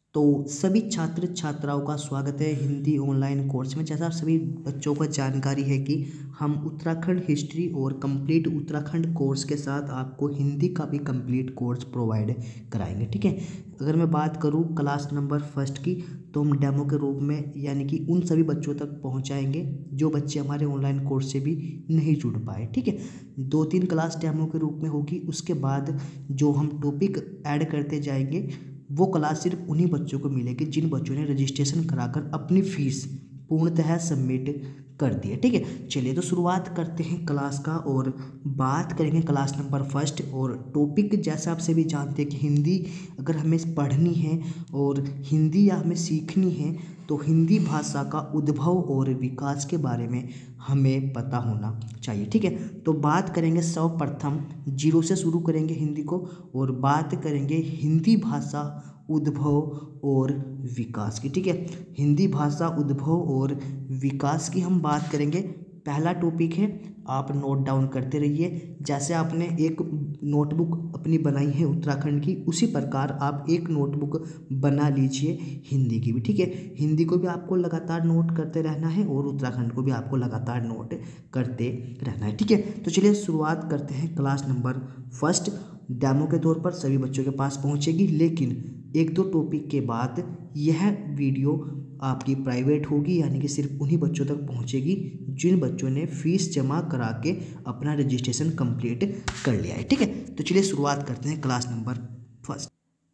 तो सभी छात्र छात्राओं का स्वागत है हिंदी ऑनलाइन कोर्स में। जैसा आप सभी बच्चों को जानकारी है कि हम उत्तराखंड हिस्ट्री और कंप्लीट उत्तराखंड कोर्स के साथ आपको हिंदी का भी कंप्लीट कोर्स प्रोवाइड कराएंगे। ठीक है, अगर मैं बात करूं क्लास नंबर फर्स्ट की, तो हम डेमो के रूप में यानी कि उन सभी बच्चों तक पहुंचाएंगे जो बच्चे हमारे ऑनलाइन कोर्स से भी नहीं जुड़ पाए। ठीक है, 2-3 क्लास डेमो के रूप में होगी। उसके बाद जो हम टॉपिक ऐड करते जाएंगे वो क्लास सिर्फ उन्हीं बच्चों को मिलेगी जिन बच्चों ने रजिस्ट्रेशन कराकर अपनी फीस पूर्णतः सबमिट कर दी है। ठीक है, चलिए तो शुरुआत करते हैं क्लास का और बात करेंगे क्लास नंबर फर्स्ट। और टॉपिक जैसा आप सभी जानते हैं कि हिंदी अगर हमें पढ़नी है और हिंदी या हमें सीखनी है तो हिंदी भाषा का उद्भव और विकास के बारे में हमें पता होना चाहिए। ठीक है, तो बात करेंगे सर्वप्रथम जीरो से शुरू करेंगे हिंदी को और बात करेंगे हिंदी भाषा उद्भव और विकास की। ठीक है, हिंदी भाषा उद्भव और विकास की हम बात करेंगे। पहला टॉपिक है, आप नोट डाउन करते रहिए। जैसे आपने एक नोटबुक अपनी बनाई है उत्तराखंड की, उसी प्रकार आप एक नोटबुक बना लीजिए हिंदी की भी। ठीक है, हिंदी को भी आपको लगातार नोट करते रहना है और उत्तराखंड को भी आपको लगातार नोट करते रहना है। ठीक है, तो चलिए शुरुआत करते हैं। क्लास नंबर फर्स्ट डेमो के तौर पर सभी बच्चों के पास पहुंचेगी, लेकिन 1-2 टॉपिक के बाद यह वीडियो आपकी प्राइवेट होगी, यानी कि सिर्फ उन्हीं बच्चों तक पहुंचेगी जिन बच्चों ने फीस जमा करा के अपना रजिस्ट्रेशन कंप्लीट कर लिया है। ठीक है, तो चलिए शुरुआत करते हैं क्लास नंबर फर्स्ट।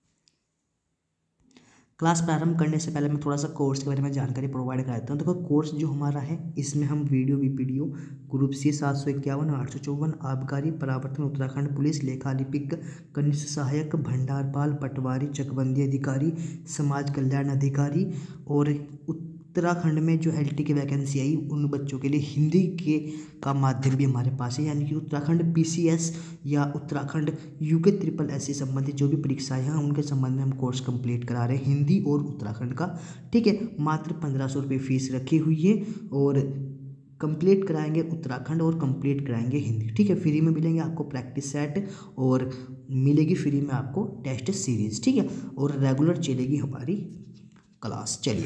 क्लास प्रारंभ करने से पहले मैं थोड़ा सा कोर्स के बारे में जानकारी प्रोवाइड करा देता हूँ। देखो, कोर्स जो हमारा है इसमें हम वीडियो वीपीडीओ ग्रुप सी 751 854 आबकारी परावर्तन उत्तराखंड पुलिस लेखा लिपिक कनिष्ठ सहायक भंडारपाल पटवारी चकबंदी अधिकारी समाज कल्याण अधिकारी और उत्तराखंड में जो एलटी की वैकेंसी आई उन बच्चों के लिए हिंदी के का माध्यम भी हमारे पास है, यानी कि उत्तराखंड पीसीएस या उत्तराखंड यूके SSS से संबंधित जो भी परीक्षाएं हैं उनके संबंध में हम कोर्स कंप्लीट करा रहे हैं हिंदी और उत्तराखंड का। ठीक है, मात्र 1500 रुपये फीस रखी हुई है और कंप्लीट कराएंगे उत्तराखंड और कंप्लीट कराएंगे हिंदी। ठीक है, फ्री में मिलेंगे आपको प्रैक्टिस सेट और मिलेगी फ्री में आपको टेस्ट सीरीज। ठीक है, और रेगुलर चलेगी हमारी क्लास। चलिए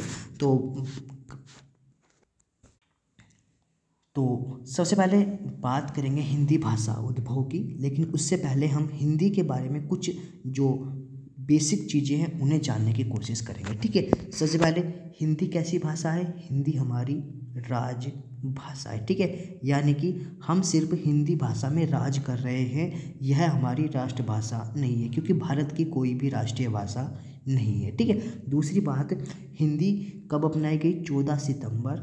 तो सबसे पहले बात करेंगे हिंदी भाषा उद्भव की, लेकिन उससे पहले हम हिंदी के बारे में कुछ जो बेसिक चीज़ें हैं उन्हें जानने की कोशिश करेंगे। ठीक है, सबसे पहले हिंदी कैसी भाषा है? हिंदी हमारी राजभाषा है। ठीक है, यानी कि हम सिर्फ हिंदी भाषा में राज कर रहे हैं, यह हमारी राष्ट्रभाषा नहीं है, क्योंकि भारत की कोई भी राष्ट्रीय भाषा नहीं है। ठीक है, दूसरी बात, हिंदी कब अपनाई गई? 14 सितंबर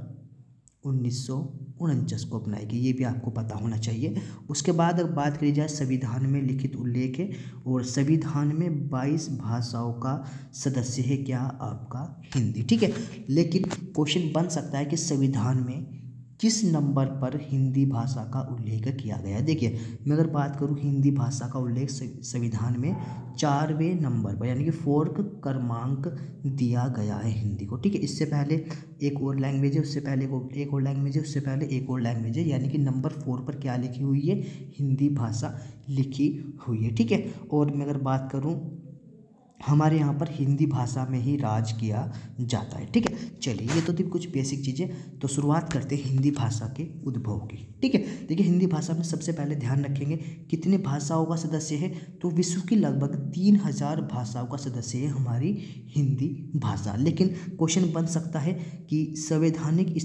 1949 को अपनाई गई, ये भी आपको पता होना चाहिए। उसके बाद अगर बात करी जाए संविधान में लिखित उल्लेख है और संविधान में 22 भाषाओं का सदस्य है क्या? आपका हिंदी। ठीक है, लेकिन क्वेश्चन बन सकता है कि संविधान में किस नंबर पर हिंदी भाषा का उल्लेख किया गया है। देखिए, मैं अगर बात करूं हिंदी भाषा का उल्लेख संविधान में 4वें नंबर पर, यानी कि 4th क्रमांक दिया गया है हिंदी को। ठीक है, इससे पहले एक और लैंग्वेज है, उससे पहले एक और लैंग्वेज है, उससे पहले एक और लैंग्वेज है, यानी कि नंबर 4 पर क्या लिखी हुई है? हिंदी भाषा लिखी हुई है। ठीक है, और मैं अगर बात करूँ हमारे यहाँ पर हिंदी भाषा में ही राज किया जाता है। ठीक है, चलिए ये तो थी कुछ बेसिक चीज़ें। तो शुरुआत करते हैं हिंदी भाषा के उद्भव की। ठीक है, देखिए हिंदी भाषा में सबसे पहले ध्यान रखेंगे कितने भाषाओं का सदस्य है, तो विश्व की लगभग 3000 भाषाओं का सदस्य है हमारी हिंदी भाषा। लेकिन क्वेश्चन बन सकता है कि संवैधानिक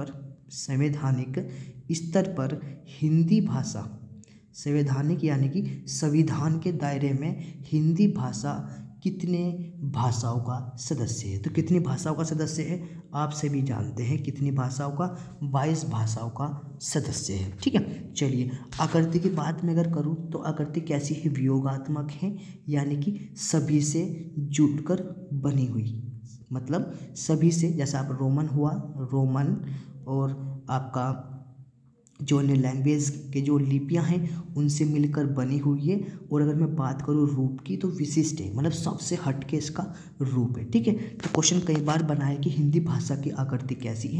स्तर पर हिंदी भाषा, संवैधानिक यानी कि संविधान के दायरे में हिंदी भाषा कितने भाषाओं का सदस्य है? तो कितनी भाषाओं का सदस्य है? आप सभी जानते हैं कितनी भाषाओं का? 22 भाषाओं का सदस्य है। ठीक है, चलिए आकृति की बात मैं अगर करूँ तो आकृति कैसी है? वियोगात्मक है, यानी कि सभी से जुड़कर बनी हुई, मतलब सभी से, जैसा आप रोमन हुआ, रोमन और आपका जो अन्य लैंग्वेज के जो लिपियां हैं उनसे मिलकर बनी हुई है। और अगर मैं बात करूँ रूप की तो विशिष्ट है, मतलब सबसे हटके इसका रूप है। ठीक है, तो क्वेश्चन कई बार बना है कि हिंदी भाषा की आकृति कैसी है,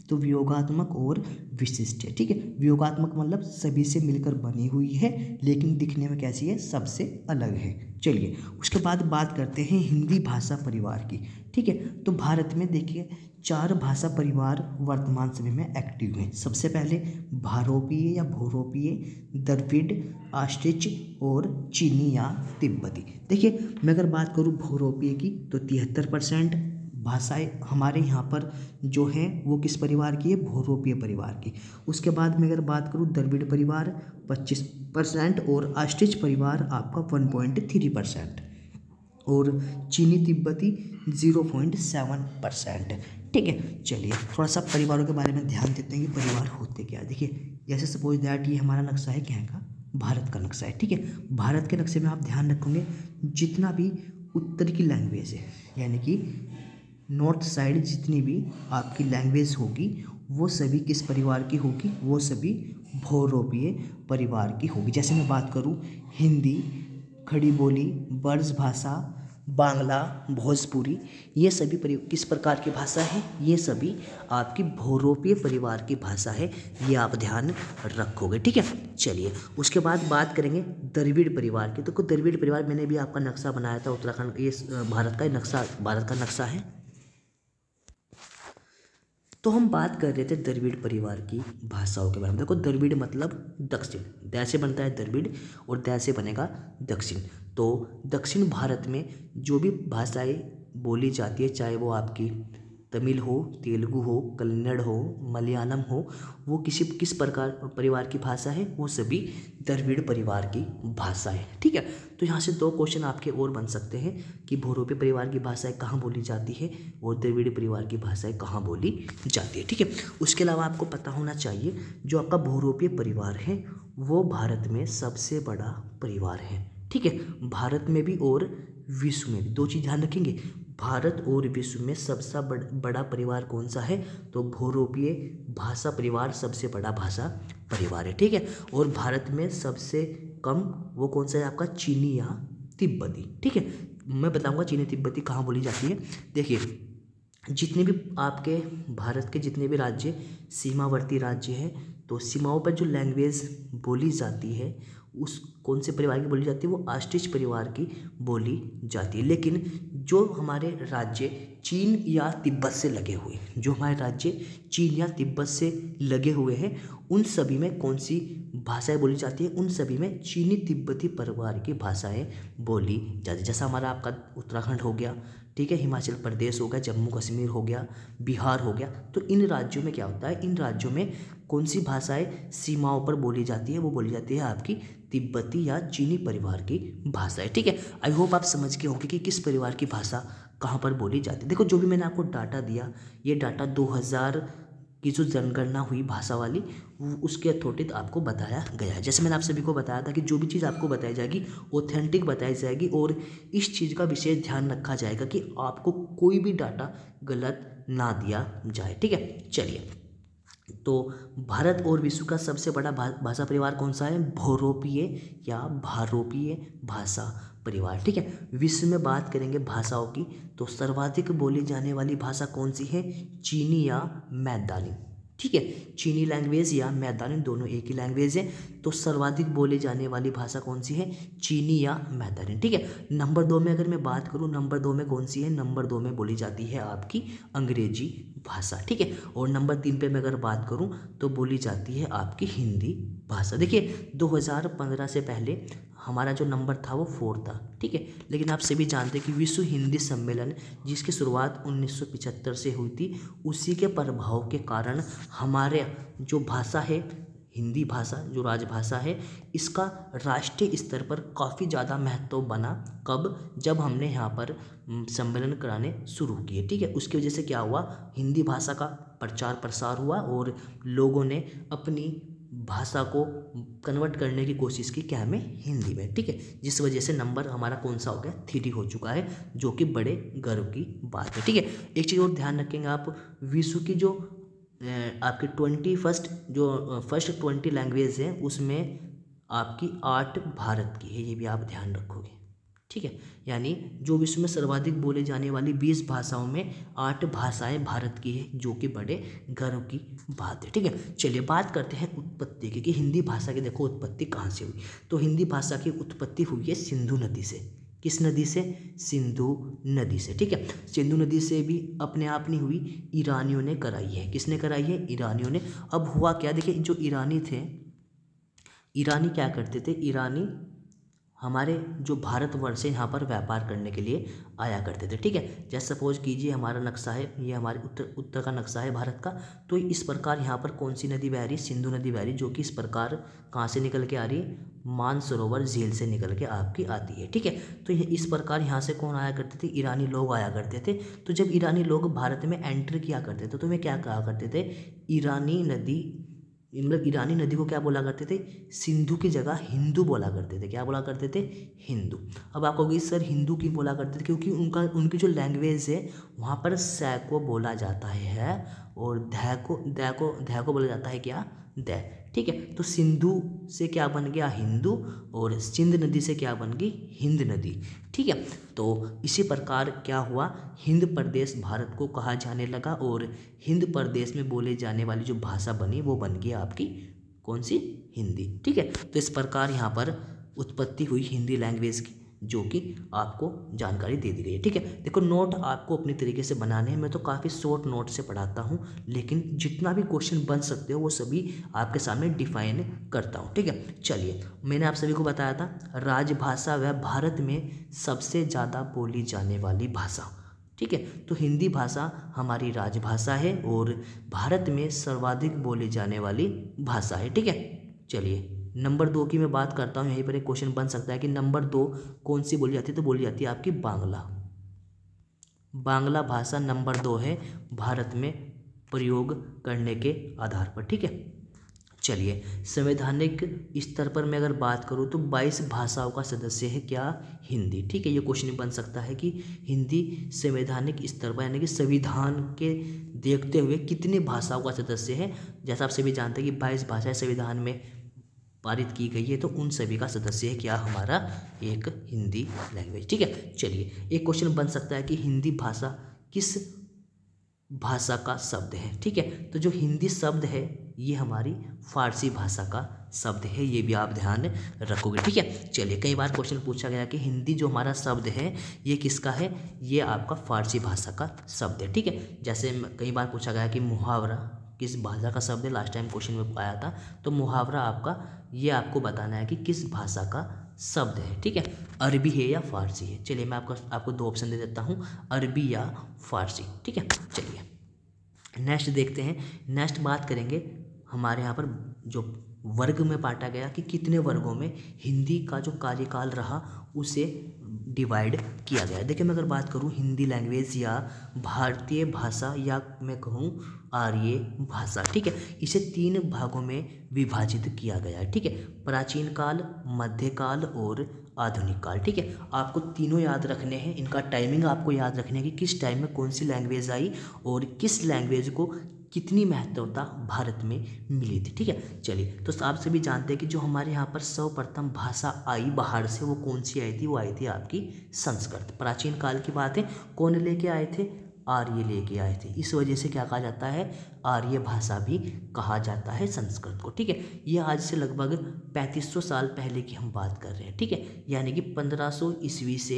तो वियोगात्मक और विशिष्ट है। ठीक है, वियोगात्मक मतलब सभी से मिलकर बनी हुई है लेकिन दिखने में कैसी है, सबसे अलग है। चलिए उसके बाद बात करते हैं हिंदी भाषा परिवार की। ठीक है, तो भारत में देखिए 4 भाषा परिवार वर्तमान समय में एक्टिव हैं। सबसे पहले भारोपीय या भूरोपीय, द्रविड़, ऑस्ट्रिच और चीनी या तिब्बती। देखिए मैं अगर बात करूँ भूरोपीय की तो 73% भाषाएं हमारे यहाँ पर जो हैं वो किस परिवार की है, भूरोपीय परिवार की। उसके बाद में अगर बात करूँ द्रविड़ परिवार 25% और ऑस्ट्रिच परिवार आपका 1.3% और चीनी तिब्बती 0.7%। ठीक है, चलिए थोड़ा सा परिवारों के बारे में ध्यान देते हैं कि परिवार होते क्या है। देखिए जैसे सपोज दैट ये हमारा नक्शा है, क्या का, भारत का नक्शा है। ठीक है, भारत के नक्शे में आप ध्यान रखोगे जितना भी उत्तर की लैंग्वेज है यानी कि नॉर्थ साइड जितनी भी आपकी लैंग्वेज होगी वो सभी किस परिवार की होगी, वो सभी भूरोपीय परिवार की होगी। जैसे मैं बात करूँ हिंदी, खड़ी बोली, ब्रज भाषा, बांग्ला, भोजपुरी, ये सभी किस प्रकार की भाषा है, ये सभी आपकी भूरोपीय परिवार की भाषा है, ये आप ध्यान रखोगे। ठीक है, चलिए उसके बाद बात करेंगे द्रविड़ परिवार की। तो द्रविड़ परिवार मैंने भी आपका नक्शा बनाया था उत्तराखंड, ये भारत का नक्शा है। तो हम बात कर रहे थे द्रविड़ परिवार की भाषाओं के बारे में। देखो द्रविड़ मतलब दक्षिण, दै से बनता है द्रविड़ और दै से बनेगा दक्षिण। तो दक्षिण भारत में जो भी भाषाएं बोली जाती है, चाहे वो आपकी तमिल हो, तेलुगु हो, कन्नड़ हो, मलयालम हो, वो किस प्रकार परिवार की भाषा है, वो सभी द्रविड़ परिवार की भाषा है। ठीक है, तो यहाँ से 2 क्वेश्चन आपके और बन सकते हैं कि भूरोपीय परिवार की भाषाएं कहाँ बोली जाती है और द्रविड़ परिवार की भाषाएं कहाँ बोली जाती है। ठीक है, उसके अलावा आपको पता होना चाहिए जो आपका भूरोपीय परिवार है वो भारत में सबसे बड़ा परिवार है। ठीक है, भारत में भी और विश्व में भी। 2 चीज़ ध्यान रखेंगे, भारत और विश्व में सबसे बड़ा परिवार कौन सा है, तो भूरोपीय भाषा परिवार सबसे बड़ा भाषा परिवार है। ठीक है, और भारत में सबसे कम वो कौन सा है आपका, चीनी या तिब्बती। ठीक है, मैं बताऊंगा चीनी तिब्बती कहाँ बोली जाती है। देखिए जितने भी आपके भारत के जितने भी राज्य सीमावर्ती राज्य हैं, तो सीमाओं पर जो लैंग्वेज बोली जाती है उस कौन से परिवार की बोली जाती है, वो ऑस्ट्रिच परिवार की बोली जाती है। लेकिन जो हमारे राज्य चीन या तिब्बत से लगे हुए, जो हमारे राज्य चीन या तिब्बत से लगे हुए हैं, उन सभी में कौन सी भाषाएं बोली जाती है, उन सभी में चीनी तिब्बती परिवार की भाषाएं बोली जाती है। जैसा हमारा आपका उत्तराखंड हो गया, ठीक है, हिमाचल प्रदेश हो गया, जम्मू कश्मीर हो गया, बिहार हो गया। तो इन राज्यों में क्या होता है, इन राज्यों में कौन सी भाषाएं सीमाओं पर बोली जाती है, वो बोली जाती है आपकी तिब्बती या चीनी परिवार की भाषाएं। ठीक है, आई होप आप समझ गए होंगे कि किस परिवार की भाषा कहाँ पर बोली जाती है। देखो जो भी मैंने आपको डाटा दिया, ये डाटा 2000 की जो जनगणना हुई भाषा वाली, उसके अथॉरिटी आपको बताया गया है। जैसे मैंने आप सभी को बताया था कि जो भी चीज़ आपको बताई जाएगी ऑथेंटिक बताई जाएगी और इस चीज़ का विशेष ध्यान रखा जाएगा कि आपको कोई भी डाटा गलत ना दिया जाए। ठीक है, चलिए तो भारत और विश्व का सबसे बड़ा भाषा परिवार कौन सा है, भूरोपीय या भारोपीय भाषा परिवार। ठीक है, विश्व में बात करेंगे भाषाओं की तो सर्वाधिक बोली जाने वाली भाषा कौन सी है, चीनी या मैदानी। ठीक है, चीनी लैंग्वेज या मैदानी दोनों एक ही लैंग्वेज है। तो सर्वाधिक बोली जाने वाली भाषा कौन सी है, चीनी या मैदानी। ठीक है, नंबर 2 में अगर मैं बात करूँ, नंबर 2 में कौन सी है, नंबर 2 में बोली जाती है आपकी अंग्रेजी भाषा। ठीक है, और नंबर 3 पे मैं अगर बात करूँ तो बोली जाती है आपकी हिंदी भाषा। देखिए 2015 से पहले हमारा जो नंबर था वो 4 था। ठीक है, लेकिन आप सभी जानते हैं कि विश्व हिंदी सम्मेलन जिसकी शुरुआत 1975 से हुई थी, उसी के प्रभाव के कारण हमारे जो भाषा है हिंदी भाषा, जो राजभाषा है, इसका राष्ट्रीय स्तर पर काफ़ी ज़्यादा महत्व बना। कब, जब हमने यहाँ पर सम्मेलन कराने शुरू किए। ठीक है, उसकी वजह से क्या हुआ, हिंदी भाषा का प्रचार प्रसार हुआ और लोगों ने अपनी भाषा को कन्वर्ट करने की कोशिश की, क्या में, हिंदी में। ठीक है, जिस वजह से नंबर हमारा कौन सा हो गया, 3 हो चुका है, जो कि बड़े गर्व की बात है। ठीक है, एक चीज़ और ध्यान रखेंगे आप, विश्व की जो आपकी 21st 20 लैंग्वेज है उसमें आपकी 8 भारत की है, ये भी आप ध्यान रखोगे। ठीक है, यानी जो विश्व में सर्वाधिक बोले जाने वाली 20 भाषाओं में 8 भाषाएं भारत की है, जो कि बड़े गर्व की बात है। ठीक है, चलिए बात करते हैं उत्पत्ति की कि हिंदी भाषा की देखो उत्पत्ति कहाँ से हुई। तो हिंदी भाषा की उत्पत्ति हुई है सिंधु नदी से। किस नदी से? सिंधु नदी से। ठीक है, सिंधु नदी से भी अपने आप नहीं हुई, ईरानियों ने कराई है। किसने कराई है? ईरानियों ने। अब हुआ क्या, देखिए जो ईरानी थे, ईरानी क्या करते थे, ईरानी हमारे जो भारतवर्ष है यहाँ पर व्यापार करने के लिए आया करते थे। ठीक है, जैसे सपोज कीजिए हमारा नक्शा है, ये हमारे उत्तर का नक्शा है भारत का। तो इस प्रकार यहाँ पर कौन सी नदी बह रही? सिंधु नदी बह रही, जो कि इस प्रकार कहाँ से निकल के आ रही? मानसरोवर झील से निकल के आपकी आती है। ठीक है, तो इस प्रकार यहाँ से कौन आया करते थे? ईरानी लोग आया करते थे। तो जब ईरानी लोग भारत में एंटर किया करते थे तो वे क्या कहा करते थे? ईरानी नदी, मतलब ईरानी नदी को क्या बोला करते थे? सिंधु की जगह हिंदू बोला करते थे। क्या बोला करते थे? हिंदू। अब आप कहोगे सर हिंदू क्यों बोला करते थे? क्योंकि उनकी जो लैंग्वेज है वहाँ पर सै को बोला जाता है और दै को बोला जाता है क्या? दै। ठीक है, तो सिंधु से क्या बन गया? हिंदू, और सिंध नदी से क्या बन गई? हिंद नदी। ठीक है, तो इसी प्रकार क्या हुआ? हिंद प्रदेश भारत को कहा जाने लगा और हिंद प्रदेश में बोले जाने वाली जो भाषा बनी वो बन गई आपकी कौन सी? हिंदी। ठीक है, तो इस प्रकार यहाँ पर उत्पत्ति हुई हिंदी लैंग्वेज की, जो कि आपको जानकारी दे दी गई है। ठीक है, देखो नोट आपको अपने तरीके से बनाने हैं। मैं तो काफ़ी शॉर्ट नोट से पढ़ाता हूँ, लेकिन जितना भी क्वेश्चन बन सकते हो वो सभी आपके सामने डिफाइन करता हूँ। ठीक है, चलिए मैंने आप सभी को बताया था राजभाषा व भारत में सबसे ज़्यादा बोली जाने वाली भाषा। ठीक है, तो हिंदी भाषा हमारी राजभाषा है और भारत में सर्वाधिक बोली जाने वाली भाषा है। ठीक है, चलिए नंबर 2 की मैं बात करता हूँ। यहीं पर एक क्वेश्चन बन सकता है कि नंबर 2 कौन सी बोली जाती है? तो बोली जाती है आपकी बांग्ला। बांग्ला भाषा नंबर 2 है भारत में प्रयोग करने के आधार पर। ठीक है, चलिए संवैधानिक स्तर पर मैं अगर बात करूँ तो 22 भाषाओं का सदस्य है क्या? हिंदी। ठीक है, ये क्वेश्चन बन सकता है कि हिंदी संवैधानिक स्तर पर यानी कि संविधान के देखते हुए कितनी भाषाओं का सदस्य है। जैसा आप सभी जानते हैं कि 22 भाषाएं संविधान में पारित की गई है, तो उन सभी का सदस्य है क्या? हमारा एक हिंदी लैंग्वेज। ठीक है, चलिए एक क्वेश्चन बन सकता है कि हिंदी भाषा किस भाषा का शब्द है? ठीक है, तो जो हिंदी शब्द है ये हमारी फारसी भाषा का शब्द है, ये भी आप ध्यान रखोगे। ठीक है, चलिए कई बार क्वेश्चन पूछा गया कि हिंदी जो हमारा शब्द है ये किसका है? ये आपका फारसी भाषा का शब्द है। ठीक है, जैसे कई बार पूछा गया कि मुहावरा किस भाषा का शब्द है? लास्ट टाइम क्वेश्चन में आया था, तो मुहावरा आपका ये आपको बताना है कि किस भाषा का शब्द है। ठीक है, अरबी है या फारसी है? चलिए मैं आपको 2 ऑप्शन दे देता हूँ, अरबी या फारसी। ठीक है, चलिए नेक्स्ट देखते हैं। नेक्स्ट बात करेंगे हमारे यहाँ पर जो वर्ग में बांटा गया कि कितने वर्गों में हिंदी का जो कार्यकाल रहा उसे डिवाइड किया गया है। देखिए मैं अगर बात करूँ हिंदी लैंग्वेज या भारतीय भाषा या मैं कहूँ आर्य भाषा, ठीक है, इसे 3 भागों में विभाजित किया गया है। ठीक है, प्राचीन काल, मध्यकाल और आधुनिक काल। ठीक है, आपको तीनों याद रखने हैं, इनका टाइमिंग आपको याद रखने है कि किस टाइम में कौन सी लैंग्वेज आई और किस लैंग्वेज को कितनी महत्वता भारत में मिली थी। ठीक है, चलिए तो आप सभी जानते हैं कि जो हमारे यहाँ पर सर्वप्रथम भाषा आई बाहर से वो कौन सी आई थी? वो आई थी आपकी संस्कृत। प्राचीन काल की बात है, कौन लेके आए थे? आर्य लेके आए थे। इस वजह से क्या कहा जाता है? आर्य भाषा भी कहा जाता है संस्कृत को। ठीक है, ये आज से लगभग 3500 साल पहले की हम बात कर रहे हैं। ठीक है, यानी कि 1500 ईस्वी से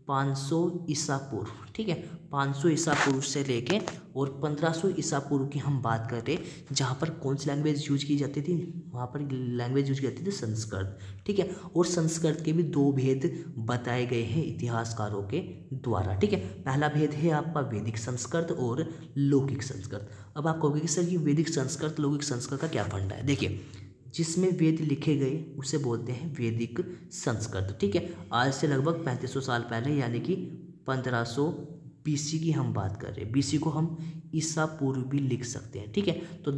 500 ईसा पूर्व। ठीक है, 500 ईसा पूर्व से लेके और 1500 ईसा पूर्व की हम बात कर रहे हैं, जहाँ पर कौन सी लैंग्वेज यूज की जाती थी? वहाँ पर लैंग्वेज यूज की जाती थी संस्कृत। ठीक है, और संस्कृत के भी 2 भेद बताए गए हैं इतिहासकारों के द्वारा। ठीक है, पहला भेद है आपका वैदिक संस्कृत और लौकिक संस्कृत। अब आप कहोगे कि सर ये वैदिक संस्कृत लौकिक संस्कृत का क्या फंडा है? देखिए जिसमें वेद लिखे गए उसे बोलते हैं वैदिक संस्कृत। ठीक है, आज से लगभग 3500 साल पहले यानी कि 1500 BC की हम बात कर रहे हैं। BC को हम ईसा पूर्व भी लिख सकते हैं। ठीक है, तो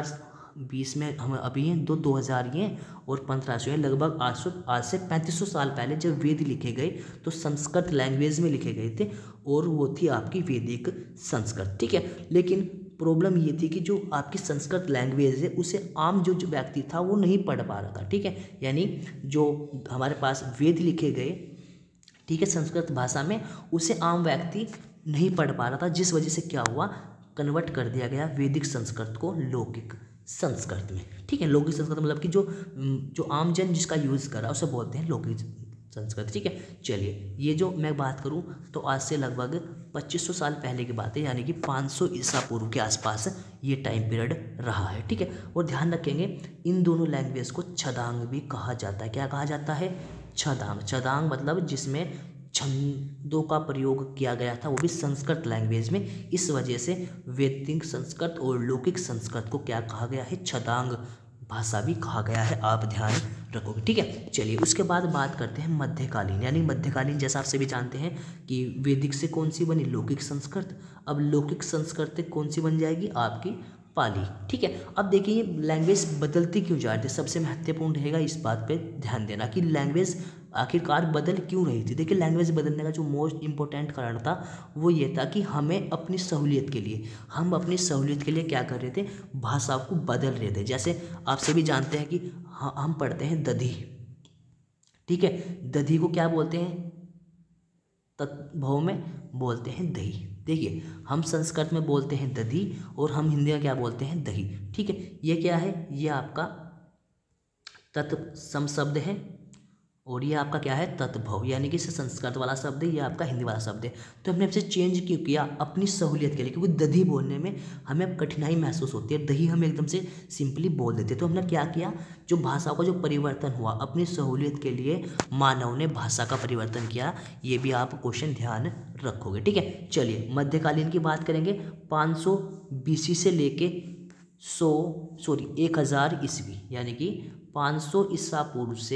2020 में हम अभी हैं 2000 ये और 1500 है, लगभग आज से 3500 साल पहले जब वेद लिखे गए तो संस्कृत लैंग्वेज में लिखे गए थे और वो थी आपकी वैदिक संस्कृत। ठीक है, लेकिन प्रॉब्लम ये थी कि जो आपकी संस्कृत लैंग्वेज है उसे आम जो व्यक्ति था वो नहीं पढ़ पा रहा था। ठीक है, यानी जो हमारे पास वेद लिखे गए, ठीक है, संस्कृत भाषा में, उसे आम व्यक्ति नहीं पढ़ पा रहा था, जिस वजह से क्या हुआ, कन्वर्ट कर दिया गया वैदिक संस्कृत को लौकिक संस्कृत में। ठीक है, लौकिक संस्कृत मतलब कि जो आम जन जिसका यूज़ कर रहा है उसे बोलते हैं लौकिक संस्कृत। ठीक है, चलिए ये जो मैं बात करूं तो आज से लगभग 2500 साल पहले की बात है, यानी कि 500 ईसा पूर्व के आसपास ये टाइम पीरियड रहा है। ठीक है, और ध्यान रखेंगे इन दोनों लैंग्वेज को छदांग भी कहा जाता है। क्या कहा जाता है? छदांग। छदांग मतलब जिसमें छंदों का प्रयोग किया गया था, वो भी संस्कृत लैंग्वेज में। इस वजह से वैदिक संस्कृत और लौकिक संस्कृत को क्या कहा गया है? छदांग भाषा भी कहा गया है, आप ध्यान रखोगे। ठीक है, चलिए उसके बाद बात करते हैं मध्यकालीन, यानी मध्यकालीन जैसा आप सभी जानते हैं कि वैदिक से कौन सी बनी? लौकिक संस्कृत। अब लौकिक संस्कृत कौन सी बन जाएगी? आपकी पाली। ठीक है, अब देखिए लैंग्वेज बदलती क्यों जा रही है, सबसे महत्वपूर्ण रहेगा इस बात पे ध्यान देना कि लैंग्वेज आखिरकार बदल क्यों रही थी। देखिए लैंग्वेज बदलने का जो मोस्ट इंपॉर्टेंट कारण था वो ये था कि हमें अपनी सहूलियत के लिए, हम अपनी सहूलियत के लिए क्या कर रहे थे? भाषा को बदल रहे थे। जैसे आप सभी जानते हैं कि हम पढ़ते हैं दधी। ठीक है, दधी को क्या बोलते हैं? तद्भव में बोलते हैं दही। देखिए हम संस्कृत में बोलते हैं दधी और हम हिंदी में क्या बोलते हैं? दही। ठीक है, ये क्या है? ये आपका तत्सम शब्द है और ये आपका क्या है? तद्भव, यानी कि इसे संस्कृत वाला शब्द है, ये आपका हिंदी वाला शब्द है। तो हमने इसे चेंज क्यों किया? अपनी सहूलियत के लिए, क्योंकि दधी बोलने में हमें अब कठिनाई महसूस होती है, दही हम एकदम से सिंपली बोल देते। तो हमने क्या किया? जो भाषा का जो परिवर्तन हुआ अपनी सहूलियत के लिए मानव ने भाषा का परिवर्तन किया। ये भी आप क्वेश्चन ध्यान रखोगे। ठीक है, चलिए मध्यकालीन की बात करेंगे। 500 BC से लेके 1000 ईस्वी, यानी कि 500 ईसा पूर्व से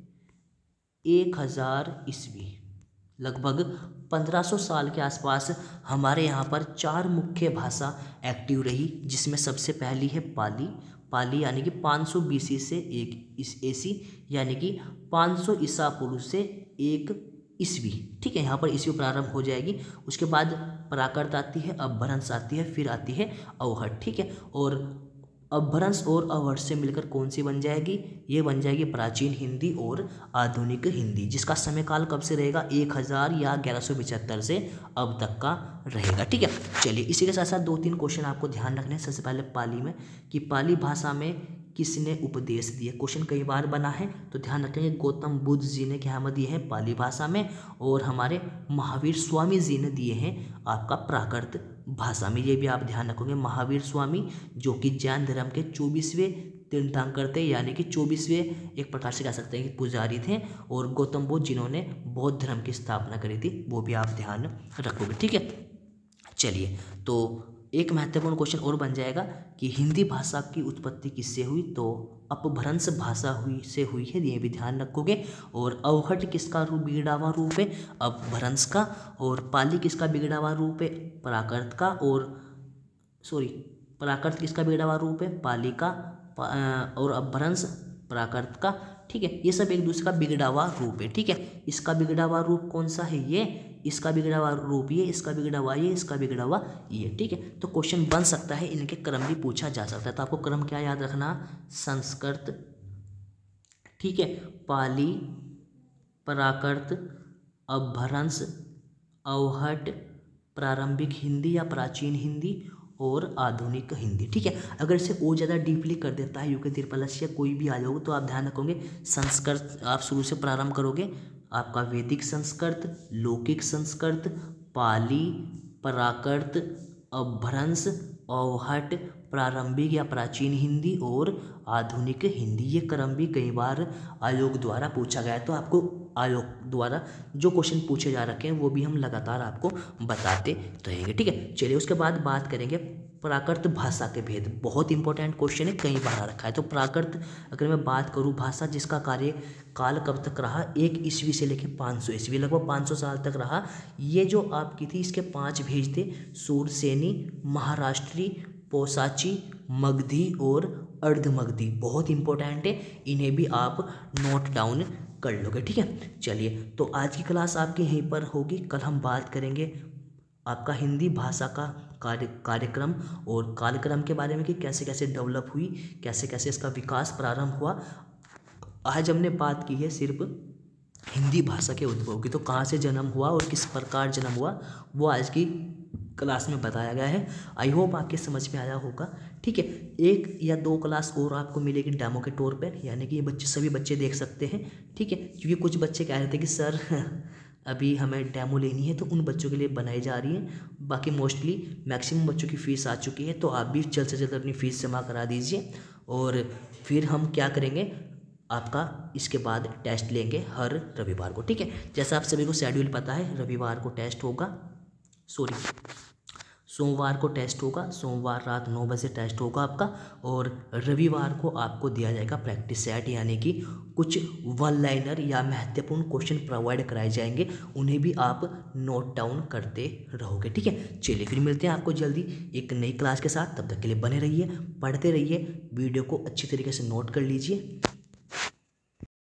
1000 ईस्वी, लगभग 1500 साल के आसपास हमारे यहाँ पर 4 मुख्य भाषा एक्टिव रही, जिसमें सबसे पहली है पाली। पाली यानी कि 500 BC से 1 AC, यानी कि 500 ईसा पूर्व से 1 ईस्वी। ठीक है, यहाँ पर ईस्वी प्रारंभ हो जाएगी। उसके बाद प्राकृत आती है, अपभ्रंश आती है, फिर आती है अवहट। ठीक है, और अपभ्रंश और अवहट से मिलकर कौन सी बन जाएगी? ये बन जाएगी प्राचीन हिंदी और आधुनिक हिंदी, जिसका समय काल कब से रहेगा? 1000 या 1175 से अब तक का रहेगा। ठीक है, चलिए इसी के साथ साथ 2-3 क्वेश्चन आपको ध्यान रखने हैं। सबसे पहले पाली में, कि पाली भाषा में किसने उपदेश दिए? क्वेश्चन कई बार बना है, तो ध्यान रखेंगे गौतम बुद्ध जी ने क्या दिए हैं? पाली भाषा में, और हमारे महावीर स्वामी जी ने दिए हैं आपका प्राकृत भाषा में। ये भी आप ध्यान रखोगे। महावीर स्वामी जो कि जैन धर्म के 24वें तीर्थंकर थे, यानी कि 24वें एक प्रकार से कह सकते हैं कि पुजारी थे, और गौतम बुद्ध जिन्होंने बौद्ध धर्म की स्थापना करी थी, वो भी आप ध्यान रखोगे। ठीक है, चलिए तो एक महत्वपूर्ण क्वेश्चन और बन जाएगा कि हिंदी भाषा की उत्पत्ति किससे हुई? तो अपभ्रंश भाषा हुई है, ये भी ध्यान रखोगे। और अवहट किसका बिगड़ा रूप है? अपभ्रंश का। और पाली किसका बिगड़ा हुआ रूप है? प्राकृत का। प्राकृत किसका बिगड़ा हुआ रूप है? पाली का। और अपभ्रंश प्राकृत का। ठीक है, ये सब एक दूसरे का बिगड़ा हुआ रूप है। ठीक है, इसका बिगड़ा हुआ रूप कौन सा है? ये। इसका बिगड़ा हुआ रूप ये, इसका बिगड़ा हुआ ये, इसका बिगड़ा हुआ ये। ठीक है, तो क्वेश्चन बन सकता है, इनके क्रम भी पूछा जा सकता है। तो आपको क्रम क्या याद रखना? संस्कृत, ठीक है, पाली, प्राकृत, अपभ्रंश, अवहट, प्रारंभिक हिंदी या प्राचीन हिंदी, और आधुनिक हिंदी। ठीक है, अगर इसे और ज़्यादा डीपली कर देता है यूके त्रिपलस्य या कोई भी आ जाओगे, तो आप ध्यान रखोगे संस्कृत आप शुरू से प्रारंभ करोगे। आपका वैदिक संस्कृत, लौकिक संस्कृत, पाली, प्राकृत, अपभ्रंश, अवहट, प्रारंभिक या प्राचीन हिंदी और आधुनिक हिंदी। ये क्रम भी कई बार आयोग द्वारा पूछा गया है, तो आपको आयोग द्वारा जो क्वेश्चन पूछे जा रखे हैं वो भी हम लगातार आपको बताते रहेंगे। ठीक है, चलिए उसके बाद बात करेंगे प्राकृत भाषा के भेद। बहुत इंपॉर्टेंट क्वेश्चन है, कई बार आ रखा है। तो प्राकृत अगर मैं बात करूँ, भाषा जिसका कार्यकाल कब तक रहा? 1 ईस्वी से लेकर 500 ईस्वी, लगभग 500 साल तक रहा। ये जो आपकी थी, इसके 5 भेद थे: सूरसेनी, महाराष्ट्री, पोसाची, मगधी और अर्धमगधी। बहुत इंपॉर्टेंट है, इन्हें भी आप नोट डाउन कर लोगे। ठीक है, चलिए तो आज की क्लास आपकी यहीं पर होगी। कल हम बात करेंगे आपका हिंदी भाषा का कार्यक्रम और कालक्रम के बारे में, कि कैसे कैसे डेवलप हुई, कैसे कैसे इसका विकास प्रारंभ हुआ। आज हमने बात की है सिर्फ हिंदी भाषा के उद्भव की। तो कहाँ से जन्म हुआ और किस प्रकार जन्म हुआ वो आज की क्लास में बताया गया है। आई होप आपके समझ में आया होगा। ठीक है, 1 या 2 क्लास और आपको मिलेगी डेमो के तौर पर, यानी कि ये बच्चे सभी बच्चे देख सकते हैं। ठीक है, क्योंकि कुछ बच्चे कह रहे थे कि सर अभी हमें डेमो लेनी है, तो उन बच्चों के लिए बनाई जा रही है। बाकी मोस्टली मैक्सिमम बच्चों की फ़ीस आ चुकी है, तो आप भी जल्द से जल्द अपनी फ़ीस जमा करा दीजिए। और फिर हम क्या करेंगे, आपका इसके बाद टेस्ट लेंगे हर रविवार को। ठीक है, जैसा आप सभी को शेड्यूल पता है, रविवार को टेस्ट होगा, सोमवार को टेस्ट होगा, सोमवार रात 9 बजे टेस्ट होगा आपका, और रविवार को आपको दिया जाएगा प्रैक्टिस सेट, यानी कि कुछ वन लाइनर या महत्वपूर्ण क्वेश्चन प्रोवाइड कराए जाएंगे, उन्हें भी आप नोट डाउन करते रहोगे। ठीक है, चलिए फिर मिलते हैं आपको जल्दी एक नई क्लास के साथ। तब तक के लिए बने रहिए, पढ़ते रहिए, वीडियो को अच्छी तरीके से नोट कर लीजिए।